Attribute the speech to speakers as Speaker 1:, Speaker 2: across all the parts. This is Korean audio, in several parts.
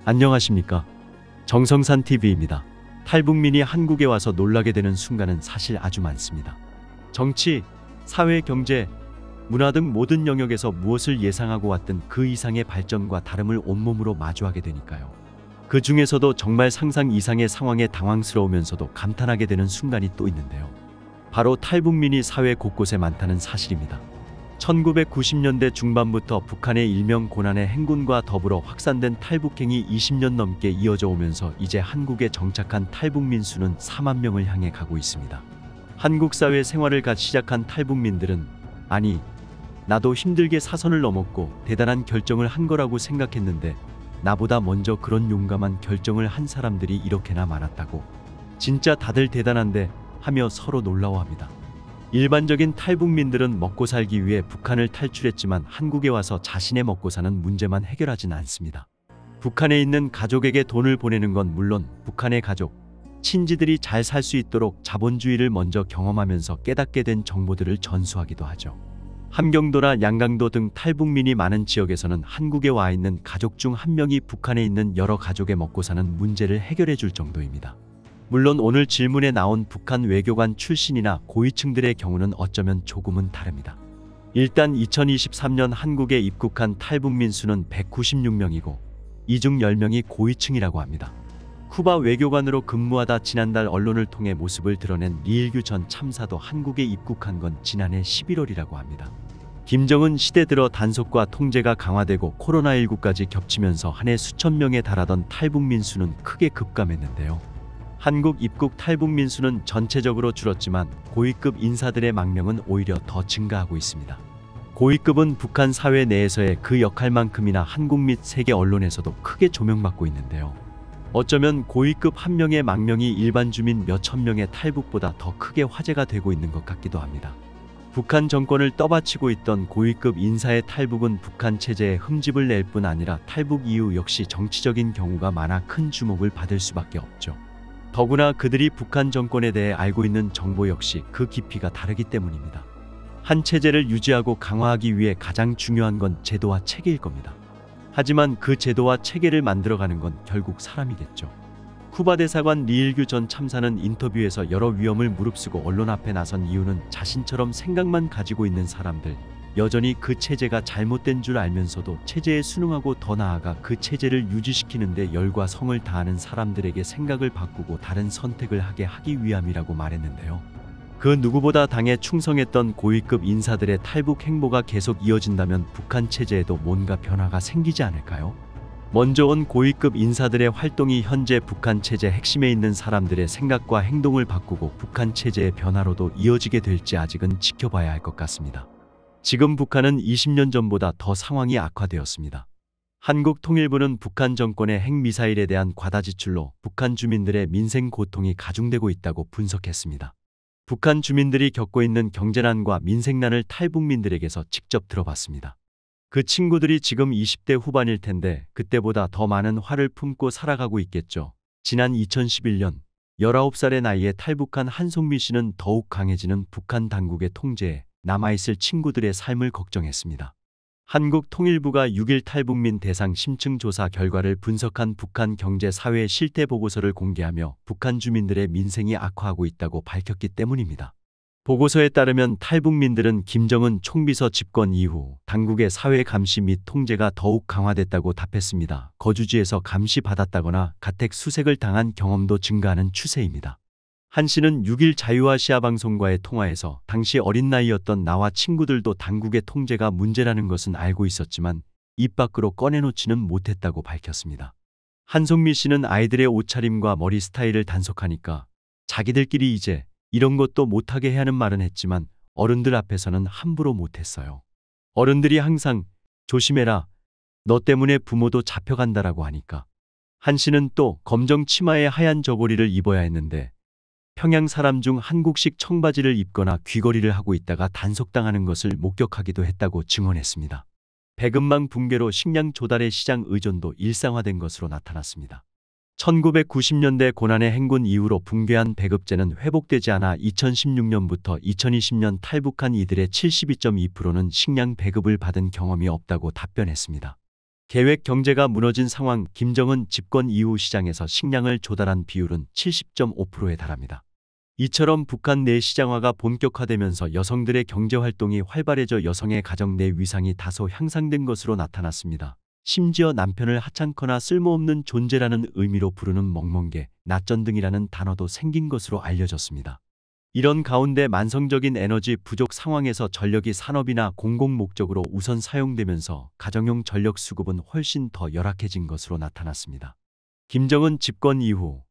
Speaker 1: 안녕하십니까. 정성산TV입니다. 탈북민이 한국에 와서 놀라게 되는 순간은 사실 아주 많습니다. 정치, 사회, 경제, 문화 등 모든 영역에서 무엇을 예상하고 왔든 그 이상의 발전과 다름을 온몸으로 마주하게 되니까요. 그 중에서도 정말 상상 이상의 상황에 당황스러우면서도 감탄하게 되는 순간이 또 있는데요. 바로 탈북민이 사회 곳곳에 많다는 사실입니다. 1990년대 중반부터 북한의 일명 고난의 행군과 더불어 확산된 탈북행이 20년 넘게 이어져 오면서 이제 한국에 정착한 탈북민 수는 4만 명을 향해 가고 있습니다. 한국 사회 생활을 갓 시작한 탈북민들은 아니, 나도 힘들게 사선을 넘었고 대단한 결정을 한 거라고 생각했는데 나보다 먼저 그런 용감한 결정을 한 사람들이 이렇게나 많았다고, 진짜 다들 대단한데 하며 서로 놀라워합니다. 일반적인 탈북민들은 먹고 살기 위해 북한을 탈출했지만 한국에 와서 자신의 먹고 사는 문제만 해결하진 않습니다. 북한에 있는 가족에게 돈을 보내는 건 물론 북한의 가족, 친지들이 잘 살 수 있도록 자본주의를 먼저 경험하면서 깨닫게 된 정보들을 전수하기도 하죠. 함경도나 양강도 등 탈북민이 많은 지역에서는 한국에 와 있는 가족 중 한 명이 북한에 있는 여러 가족의 먹고 사는 문제를 해결해 줄 정도입니다. 물론 오늘 질문에 나온 북한 외교관 출신이나 고위층들의 경우는 어쩌면 조금은 다릅니다. 일단 2023년 한국에 입국한 탈북민 수는 196명이고 이 중 10명이 고위층이라고 합니다. 쿠바 외교관으로 근무하다 지난달 언론을 통해 모습을 드러낸 리일규 전 참사도 한국에 입국한 건 지난해 11월이라고 합니다. 김정은 시대 들어 단속과 통제가 강화되고 코로나19까지 겹치면서 한 해 수천 명에 달하던 탈북민 수는 크게 급감했는데요. 한국 입국 탈북민 수는 전체적으로 줄었지만 고위급 인사들의 망명은 오히려 더 증가하고 있습니다. 고위급은 북한 사회 내에서의 그 역할만큼이나 한국 및 세계 언론에서도 크게 조명받고 있는데요. 어쩌면 고위급 한 명의 망명이 일반 주민 몇천 명의 탈북보다 더 크게 화제가 되고 있는 것 같기도 합니다. 북한 정권을 떠받치고 있던 고위급 인사의 탈북은 북한 체제에 흠집을 낼 뿐 아니라 탈북 이후 역시 정치적인 경우가 많아 큰 주목을 받을 수밖에 없죠. 더구나 그들이 북한 정권에 대해 알고 있는 정보 역시 그 깊이가 다르기 때문입니다. 한 체제를 유지하고 강화하기 위해 가장 중요한 건 제도와 체계일 겁니다. 하지만 그 제도와 체계를 만들어가는 건 결국 사람이겠죠. 쿠바 대사관 리일규 전 참사는 인터뷰에서 여러 위험을 무릅쓰고 언론 앞에 나선 이유는 자신처럼 생각만 가지고 있는 사람들, 여전히 그 체제가 잘못된 줄 알면서도 체제에 순응하고 더 나아가 그 체제를 유지시키는 데 열과 성을 다하는 사람들에게 생각을 바꾸고 다른 선택을 하게 하기 위함이라고 말했는데요. 그 누구보다 당에 충성했던 고위급 인사들의 탈북 행보가 계속 이어진다면 북한 체제에도 뭔가 변화가 생기지 않을까요? 먼저 온 고위급 인사들의 활동이 현재 북한 체제 핵심에 있는 사람들의 생각과 행동을 바꾸고 북한 체제의 변화로도 이어지게 될지 아직은 지켜봐야 할 것 같습니다. 지금 북한은 20년 전보다 더 상황이 악화되었습니다. 한국통일부는 북한 정권의 핵미사일에 대한 과다 지출로 북한 주민들의 민생 고통이 가중되고 있다고 분석했습니다. 북한 주민들이 겪고 있는 경제난과 민생난을 탈북민들에게서 직접 들어봤습니다. 그 친구들이 지금 20대 후반일 텐데 그때보다 더 많은 화를 품고 살아가고 있겠죠. 지난 2011년 19살의 나이에 탈북한 한송미 씨는 더욱 강해지는 북한 당국의 통제에 남아있을 친구들의 삶을 걱정했습니다. 한국통일부가 6일 탈북민 대상 심층 조사 결과를 분석한 북한 경제 사회 실태 보고서를 공개하며 북한 주민들의 민생이 악화하고 있다고 밝혔기 때문입니다. 보고서에 따르면 탈북민들은 김정은 총비서 집권 이후 당국의 사회 감시 및 통제가 더욱 강화됐다고 답했습니다. 거주지에서 감시받았다거나 가택 수색을 당한 경험도 증가하는 추세입니다. 한 씨는 6일 자유아시아 방송과의 통화에서 당시 어린 나이였던 나와 친구들도 당국의 통제가 문제라는 것은 알고 있었지만 입 밖으로 꺼내놓지는 못했다고 밝혔습니다. 한송미 씨는 아이들의 옷차림과 머리 스타일을 단속하니까 자기들끼리 이제 이런 것도 못하게 해 하는 말은 했지만 어른들 앞에서는 함부로 못했어요. 어른들이 항상 조심해라, 너 때문에 부모도 잡혀간다라고 하니까. 한 씨는 또 검정 치마에 하얀 저고리를 입어야 했는데 평양 사람 중 한국식 청바지를 입거나 귀걸이를 하고 있다가 단속당하는 것을 목격하기도 했다고 증언했습니다. 배급망 붕괴로 식량 조달의 시장 의존도 일상화된 것으로 나타났습니다. 1990년대 고난의 행군 이후로 붕괴한 배급제는 회복되지 않아 2016년부터 2020년 탈북한 이들의 72.2%는 식량 배급을 받은 경험이 없다고 답변했습니다. 계획 경제가 무너진 상황. 김정은 집권 이후 시장에서 식량을 조달한 비율은 70.5%에 달합니다. 이처럼 북한 내 시장화가 본격화되면서 여성들의 경제활동이 활발해져 여성의 가정 내 위상이 다소 향상된 것으로 나타났습니다. 심지어 남편을 하찮거나 쓸모없는 존재라는 의미로 부르는 멍멍개, 낯전등이라는 단어도 생긴 것으로 알려졌습니다. 이런 가운데 만성적인 에너지 부족 상황에서 전력이 산업이나 공공 목적으로 우선 사용되면서 가정용 전력 수급은 훨씬 더 열악해진 것으로 나타났습니다. 김정은 집권 이후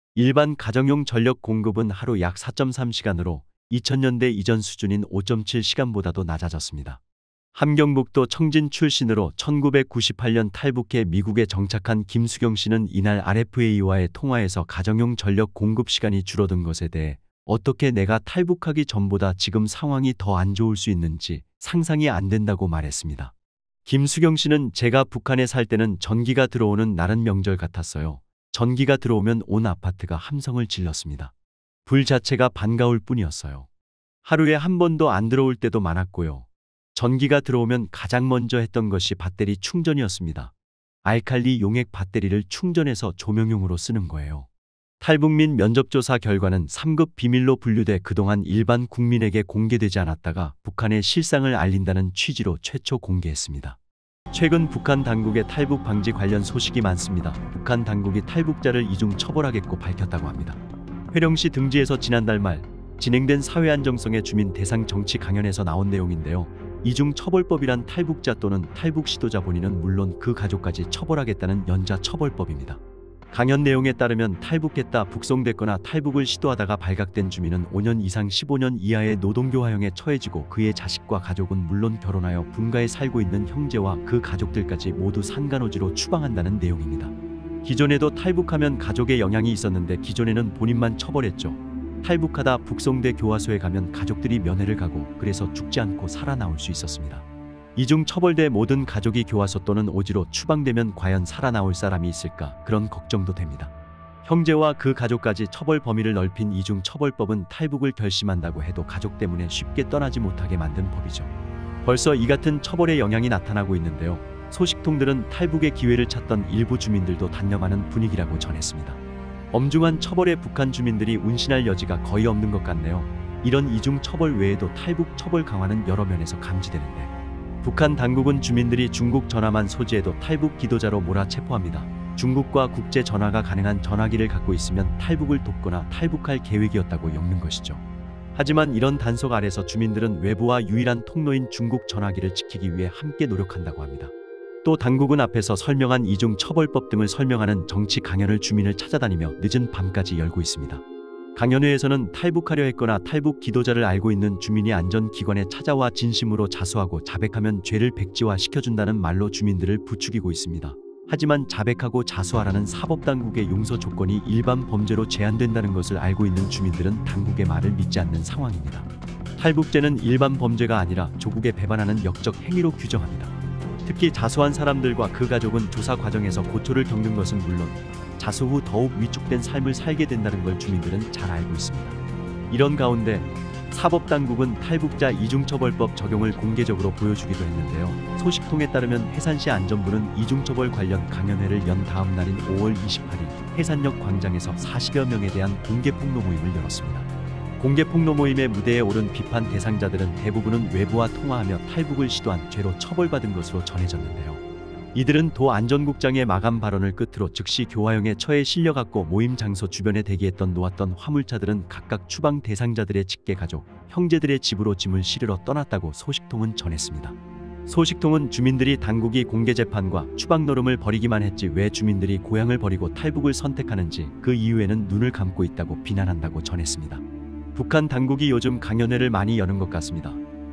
Speaker 1: 일반 가정용 전력 공급은 하루 약 4.3시간으로 2000년대 이전 수준인 5.7시간보다도 낮아졌습니다. 함경북도 청진 출신으로 1998년 탈북해 미국에 정착한 김수경 씨는 이날 RFA와의 통화에서 가정용 전력 공급 시간이 줄어든 것에 대해 어떻게 내가 탈북하기 전보다 지금 상황이 더 안 좋을 수 있는지 상상이 안 된다고 말했습니다. 김수경 씨는 제가 북한에 살 때는 전기가 들어오는 날은 명절 같았어요. 전기가 들어오면 온 아파트가 함성을 질렀습니다. 불 자체가 반가울 뿐이었어요. 하루에 한 번도 안 들어올 때도 많았고요. 전기가 들어오면 가장 먼저 했던 것이 배터리 충전이었습니다. 알칼리 용액 배터리를 충전해서 조명용으로 쓰는 거예요. 탈북민 면접조사 결과는 3급 비밀로 분류돼 그동안 일반 국민에게 공개되지 않았다가 북한의 실상을 알린다는 취지로 최초 공개했습니다. 최근 북한 당국의 탈북 방지 관련 소식이 많습니다. 북한 당국이 탈북자를 이중 처벌하겠고 밝혔다고 합니다. 회령시 등지에서 지난달 말 진행된 사회안정성의 주민 대상 정치 강연에서 나온 내용인데요. 이중 처벌법이란 탈북자 또는 탈북 시도자 본인은 물론 그 가족까지 처벌하겠다는 연좌 처벌법입니다. 강연 내용에 따르면 탈북했다 북송됐거나 탈북을 시도하다가 발각된 주민은 5년 이상 15년 이하의 노동교화형에 처해지고 그의 자식과 가족은 물론 결혼하여 분가에 살고 있는 형제와 그 가족들까지 모두 산간오지로 추방한다는 내용입니다. 기존에도 탈북하면 가족의 영향이 있었는데 기존에는 본인만 처벌했죠. 탈북하다 북송돼 교화소에 가면 가족들이 면회를 가고 그래서 죽지 않고 살아나올 수 있었습니다. 이중 처벌돼 모든 가족이 교화소 또는 오지로 추방되면 과연 살아나올 사람이 있을까 그런 걱정도 됩니다. 형제와 그 가족까지 처벌 범위를 넓힌 이중 처벌법은 탈북을 결심한다고 해도 가족 때문에 쉽게 떠나지 못하게 만든 법이죠. 벌써 이 같은 처벌의 영향이 나타나고 있는데요. 소식통들은 탈북의 기회를 찾던 일부 주민들도 단념하는 분위기라고 전했습니다. 엄중한 처벌에 북한 주민들이 운신할 여지가 거의 없는 것 같네요. 이런 이중 처벌 외에도 탈북 처벌 강화는 여러 면에서 감지되는데 북한 당국은 주민들이 중국 전화만 소지해도 탈북 기도자로 몰아 체포합니다. 중국과 국제 전화가 가능한 전화기를 갖고 있으면 탈북을 돕거나 탈북할 계획이었다고 엮는 것이죠. 하지만 이런 단속 아래서 주민들은 외부와 유일한 통로인 중국 전화기를 지키기 위해 함께 노력한다고 합니다. 또 당국은 앞에서 설명한 이중 처벌법 등을 설명하는 정치 강연을 주민을 찾아다니며 늦은 밤까지 열고 있습니다. 강연회에서는 탈북하려 했거나 탈북 기도자를 알고 있는 주민이 안전기관에 찾아와 진심으로 자수하고 자백하면 죄를 백지화시켜준다는 말로 주민들을 부추기고 있습니다. 하지만 자백하고 자수하라는 사법당국의 용서 조건이 일반 범죄로 제한된다는 것을 알고 있는 주민들은 당국의 말을 믿지 않는 상황입니다. 탈북죄는 일반 범죄가 아니라 조국에 배반하는 역적 행위로 규정합니다. 특히 자수한 사람들과 그 가족은 조사 과정에서 고초를 겪는 것은 물론 자수 후 더욱 위축된 삶을 살게 된다는 걸 주민들은 잘 알고 있습니다. 이런 가운데 사법당국은 탈북자 이중처벌법 적용을 공개적으로 보여주기도 했는데요. 소식통에 따르면 해산시 안전부는 이중처벌 관련 강연회를 연 다음 날인 5월 28일 해산역 광장에서 40여 명에 대한 공개 폭로 모임을 열었습니다. 공개 폭로 모임의 무대에 오른 비판 대상자들은 대부분은 외부와 통화하며 탈북을 시도한 죄로 처벌받은 것으로 전해졌는데요. 이들은 도 안전국장의 마감 발언을 끝으로 즉시 교화형에 처해 실려갔고 모임 장소 주변에 대기했던 놓았던 화물차들은 각각 추방 대상자들의 직계 가족, 형제들의 집으로 짐을 실으러 떠났다고 소식통은 전했습니다. 소식통은 주민들이 당국이 공개 재판과 추방 노름을 벌이기만 했지 왜 주민들이 고향을 버리고 탈북을 선택하는지 그 이유에는 눈을 감고 있다고 비난한다고 전했습니다. 북한 당국이 요즘 강연회를 많이 여는 것 같습니다.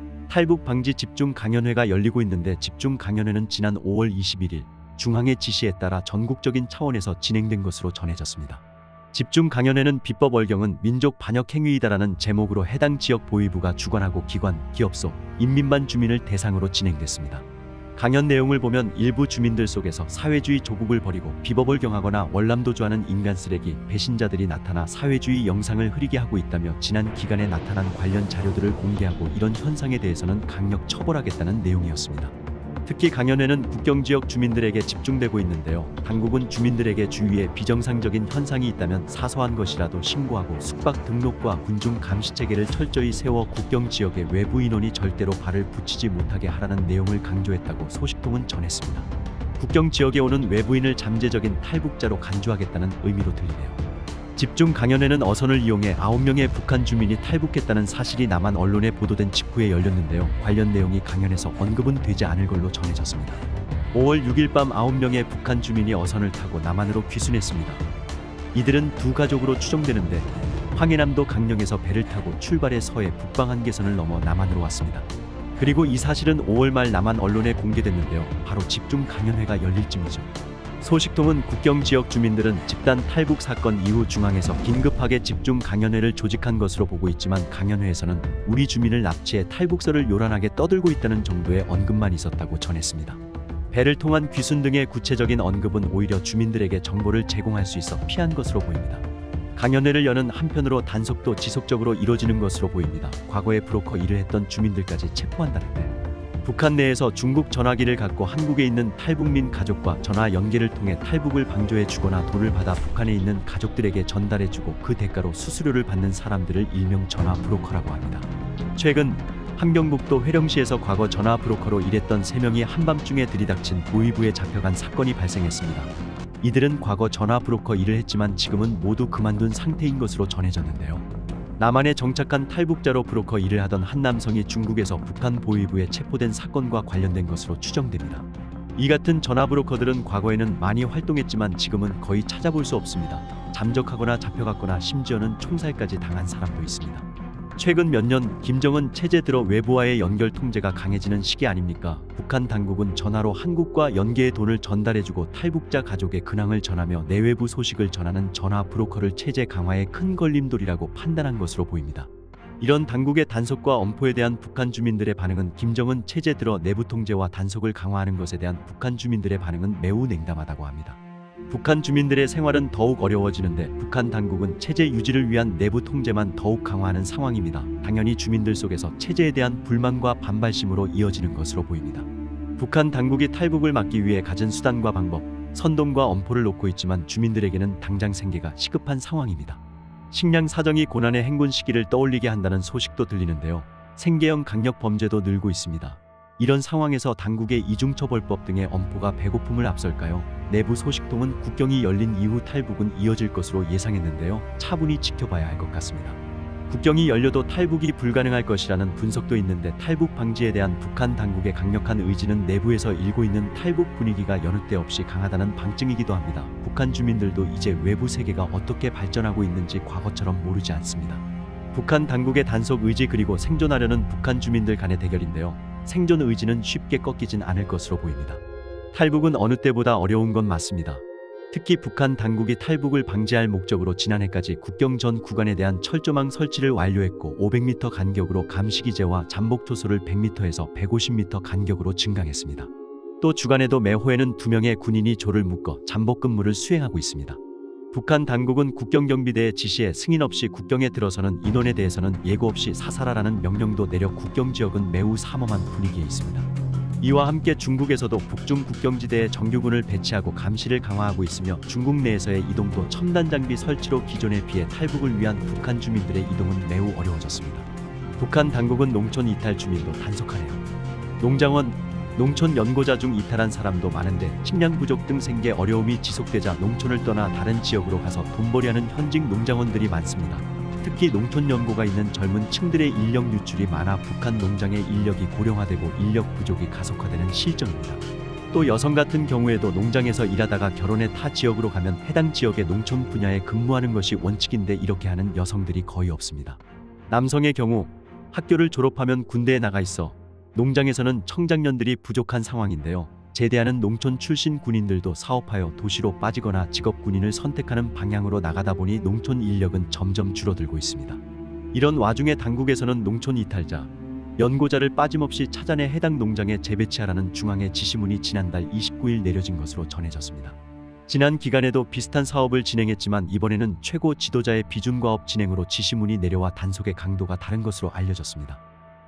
Speaker 1: 탈북 방지 집중 강연회가 열리고 있는데 집중 강연회는 지난 5월 21일 중앙의 지시에 따라 전국적인 차원에서 진행된 것으로 전해졌습니다. 집중 강연회는 비법 월경은 민족 반역 행위이다라는 제목으로 해당 지역 보위부가 주관하고 기관, 기업소, 인민반 주민을 대상으로 진행됐습니다. 강연 내용을 보면 일부 주민들 속에서 사회주의 조국을 버리고 비법을 경하거나 월남도주하는 인간 쓰레기, 배신자들이 나타나 사회주의 영상을 흐리게 하고 있다며 지난 기간에 나타난 관련 자료들을 공개하고 이런 현상에 대해서는 강력 처벌하겠다는 내용이었습니다. 특히 강연회는 국경 지역 주민들에게 집중되고 있는데요. 당국은 주민들에게 주위에 비정상적인 현상이 있다면 사소한 것이라도 신고하고 숙박 등록과 군중 감시 체계를 철저히 세워 국경 지역의 외부 인원이 절대로 발을 붙이지 못하게 하라는 내용을 강조했다고 소식통은 전했습니다. 국경 지역에 오는 외부인을 잠재적인 탈북자로 간주하겠다는 의미로 들리네요. 집중 강연회는 어선을 이용해 9명의 북한 주민이 탈북했다는 사실이 남한 언론에 보도된 직후에 열렸는데요. 관련 내용이 강연에서 언급은 되지 않을 걸로 전해졌습니다. 5월 6일 밤 9명의 북한 주민이 어선을 타고 남한으로 귀순했습니다. 이들은 두 가족으로 추정되는데 황해남도 강령에서 배를 타고 출발해 서해 북방 한계선을 넘어 남한으로 왔습니다. 그리고 이 사실은 5월 말 남한 언론에 공개됐는데요. 바로 집중 강연회가 열릴 쯤이죠. 소식통은 국경 지역 주민들은 집단 탈북 사건 이후 중앙에서 긴급하게 집중 강연회를 조직한 것으로 보고 있지만 강연회에서는 우리 주민을 납치해 탈북설을 요란하게 떠들고 있다는 정도의 언급만 있었다고 전했습니다. 배를 통한 귀순 등의 구체적인 언급은 오히려 주민들에게 정보를 제공할 수 있어 피한 것으로 보입니다. 강연회를 여는 한편으로 단속도 지속적으로 이뤄지는 것으로 보입니다. 과거에 브로커 일을 했던 주민들까지 체포한다는데 북한 내에서 중국 전화기를 갖고 한국에 있는 탈북민 가족과 전화 연계를 통해 탈북을 방조해 주거나 돈을 받아 북한에 있는 가족들에게 전달해 주고 그 대가로 수수료를 받는 사람들을 일명 전화 브로커라고 합니다. 최근 함경북도 회령시에서 과거 전화 브로커로 일했던 3명이 한밤중에 들이닥친 보위부에 잡혀간 사건이 발생했습니다. 이들은 과거 전화 브로커 일을 했지만 지금은 모두 그만둔 상태인 것으로 전해졌는데요. 남한에 정착한 탈북자로 브로커 일을 하던 한 남성이 중국에서 북한 보위부에 체포된 사건과 관련된 것으로 추정됩니다. 이 같은 전화 브로커들은 과거에는 많이 활동했지만 지금은 거의 찾아볼 수 없습니다. 잠적하거나 잡혀갔거나 심지어는 총살까지 당한 사람도 있습니다. 최근 몇 년 김정은 체제 들어 외부와의 연결 통제가 강해지는 시기 아닙니까? 북한 당국은 전화로 한국과 연계의 돈을 전달해주고 탈북자 가족의 근황을 전하며 내외부 소식을 전하는 전화 브로커를 체제 강화의 큰 걸림돌이라고 판단한 것으로 보입니다. 이런 당국의 단속과 엄포에 대한 북한 주민들의 반응은 김정은 체제 들어 내부 통제와 단속을 강화하는 것에 대한 북한 주민들의 반응은 매우 냉담하다고 합니다. 북한 주민들의 생활은 더욱 어려워지는데 북한 당국은 체제 유지를 위한 내부 통제만 더욱 강화하는 상황입니다. 당연히 주민들 속에서 체제에 대한 불만과 반발심으로 이어지는 것으로 보입니다. 북한 당국이 탈북을 막기 위해 가진 수단과 방법, 선동과 엄포를 놓고 있지만 주민들에게는 당장 생계가 시급한 상황입니다. 식량 사정이 고난의 행군 시기를 떠올리게 한다는 소식도 들리는데요. 생계형 강력 범죄도 늘고 있습니다. 이런 상황에서 당국의 이중처벌법 등의 엄포가 배고픔을 앞설까요? 내부 소식통은 국경이 열린 이후 탈북은 이어질 것으로 예상했는데요. 차분히 지켜봐야 할 것 같습니다. 국경이 열려도 탈북이 불가능할 것이라는 분석도 있는데 탈북 방지에 대한 북한 당국의 강력한 의지는 내부에서 일고 있는 탈북 분위기가 여느 때 없이 강하다는 방증이기도 합니다. 북한 주민들도 이제 외부 세계가 어떻게 발전하고 있는지 과거처럼 모르지 않습니다. 북한 당국의 단속 의지 그리고 생존하려는 북한 주민들 간의 대결인데요. 생존 의지는 쉽게 꺾이진 않을 것으로 보입니다. 탈북은 어느 때보다 어려운 건 맞습니다. 특히 북한 당국이 탈북을 방지할 목적으로 지난해까지 국경 전 구간에 대한 철조망 설치를 완료했고 500m 간격으로 감시기제와 잠복초소를 100m에서 150m 간격으로 증강했습니다. 또 주간에도 매호에는 2명의 군인이 조를 묶어 잠복 근무를 수행하고 있습니다. 북한 당국은 국경경비대의 지시에 승인 없이 국경에 들어서는 인원에 대해서는 예고 없이 사살하라는 명령도 내려 국경지역은 매우 삼엄한 분위기에 있습니다. 이와 함께 중국에서도 북중 국경지대에 정규군을 배치하고 감시를 강화하고 있으며 중국 내에서의 이동도 첨단 장비 설치로 기존에 비해 탈북을 위한 북한 주민들의 이동은 매우 어려워졌습니다. 북한 당국은 농촌 이탈 주민도 단속하네요. 농장원, 농촌 연고자 중 이탈한 사람도 많은데 식량 부족 등 생계 어려움이 지속되자 농촌을 떠나 다른 지역으로 가서 돈벌이하는 현직 농장원들이 많습니다. 특히 농촌 연고가 있는 젊은 층들의 인력 유출이 많아 북한 농장의 인력이 고령화되고 인력 부족이 가속화되는 실정입니다. 또 여성 같은 경우에도 농장에서 일하다가 결혼해 타 지역으로 가면 해당 지역의 농촌 분야에 근무하는 것이 원칙인데 이렇게 하는 여성들이 거의 없습니다. 남성의 경우 학교를 졸업하면 군대에 나가 있어 농장에서는 청장년들이 부족한 상황인데요. 제대하는 농촌 출신 군인들도 사업하여 도시로 빠지거나 직업 군인을 선택하는 방향으로 나가다 보니 농촌 인력은 점점 줄어들고 있습니다. 이런 와중에 당국에서는 농촌 이탈자, 연고자를 빠짐없이 찾아내 해당 농장에 재배치하라는 중앙의 지시문이 지난달 29일 내려진 것으로 전해졌습니다. 지난 기간에도 비슷한 사업을 진행했지만 이번에는 최고 지도자의 비준과업 진행으로 지시문이 내려와 단속의 강도가 다른 것으로 알려졌습니다.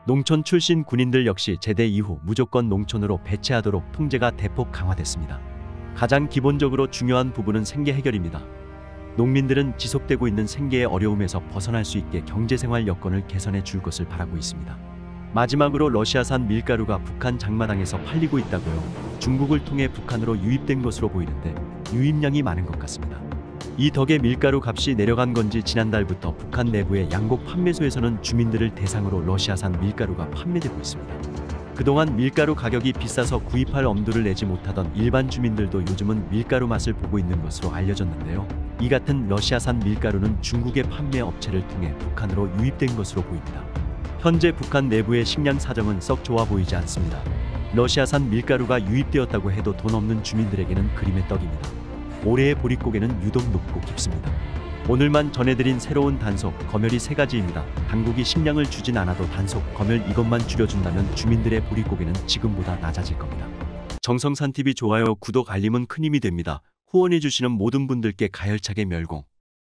Speaker 1: 농촌 출신 군인들 역시 제대 이후 무조건 농촌으로 배치하도록 통제가 대폭 강화됐습니다. 가장 기본적으로 중요한 부분은 생계 해결입니다. 농민들은 지속되고 있는 생계의 어려움에서 벗어날 수 있게 경제생활 여건을 개선해 줄 것을 바라고 있습니다. 마지막으로 러시아산 밀가루가 북한 장마당에서 팔리고 있다고요. 중국을 통해 북한으로 유입된 것으로 보이는데 유입량이 많은 것 같습니다. 이 덕에 밀가루 값이 내려간 건지 지난달부터 북한 내부의 양곡 판매소에서는 주민들을 대상으로 러시아산 밀가루가 판매되고 있습니다. 그동안 밀가루 가격이 비싸서 구입할 엄두를 내지 못하던 일반 주민들도 요즘은 밀가루 맛을 보고 있는 것으로 알려졌는데요. 이 같은 러시아산 밀가루는 중국의 판매 업체를 통해 북한으로 유입된 것으로 보입니다. 현재 북한 내부의 식량 사정은 썩 좋아 보이지 않습니다. 러시아산 밀가루가 유입되었다고 해도 돈 없는 주민들에게는 그림의 떡입니다. 올해의 보릿고개는 유독 높고 깊습니다. 오늘만 전해드린 새로운 단속, 검열이 3가지입니다. 당국이 식량을 주진 않아도 단속, 검열 이것만 줄여준다면 주민들의 보릿고개는 지금보다 낮아질 겁니다. 정성산TV 좋아요, 구독, 알림은 큰 힘이 됩니다. 후원해주시는 모든 분들께 가열차게 멸공.